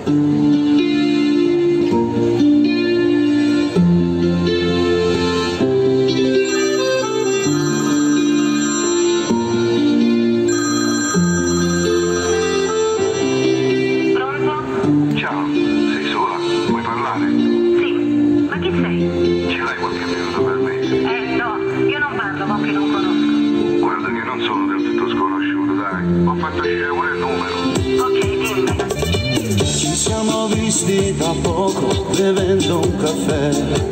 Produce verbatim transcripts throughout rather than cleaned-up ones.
Da poco bevendo un caffè,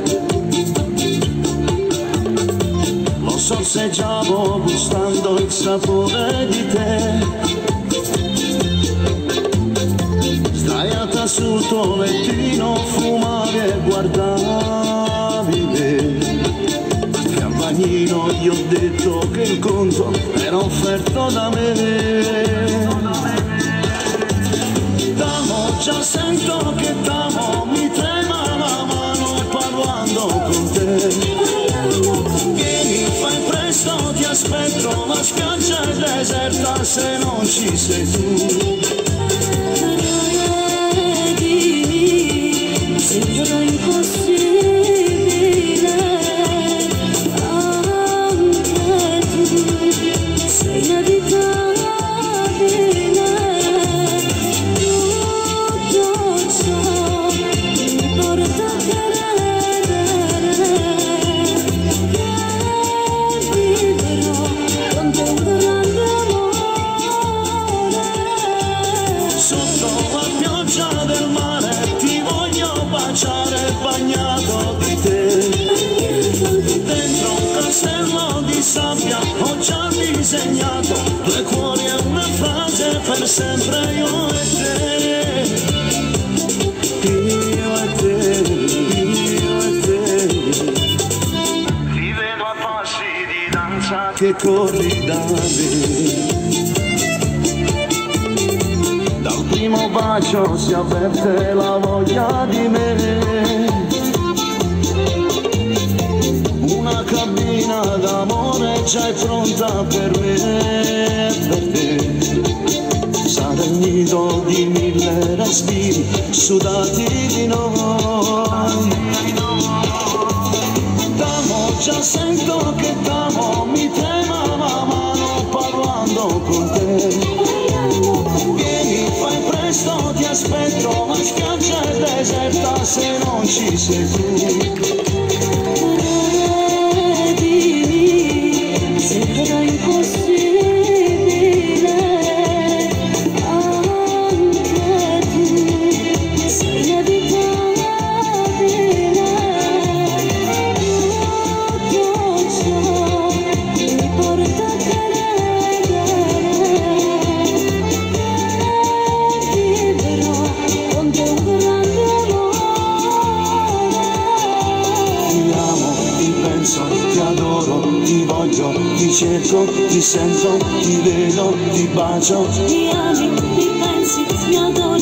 lo sorseggiavo gustando il sapore di te. Sdraiata sul tuo lettino fumavi e guardavi me, e al bagnino gli ho detto che il conto era offerto da me. Già sento che t'amo, mi trema la mano parlando con te. Vieni, fai presto, ti aspetto, la spiaggia è deserta se non ci sei tu. Credimi, sembra impossibile, anche tu sei inevitabile. Bagnato di te, dentro un castello di sabbia ho già disegnato due cuori e una frase per sempre, io e te, io e te, io e te. Ti vedo a passi di danza che corri da me, dal primo bacio si avverte la voglia di me. Una cabina d'amore già è pronta per me e per te. Sarà il nido di mille respiri sudati di noi. T'amo, già sento che t'amo, mi trema la mano parlando con te. Vieni, fai presto, ti aspetto, la spiaggia è deserta se non ci sei tu. Sembra impossibile, anche tu sei inevitabile. Tutto ciò mi porta a credere che vivrò con te un grande amore. Ti amo, ti penso, ti adoro, ti voglio, ti cerco, ti sento, ti vedo, ti bacio. Ti ami, ti pensi, ti adoro.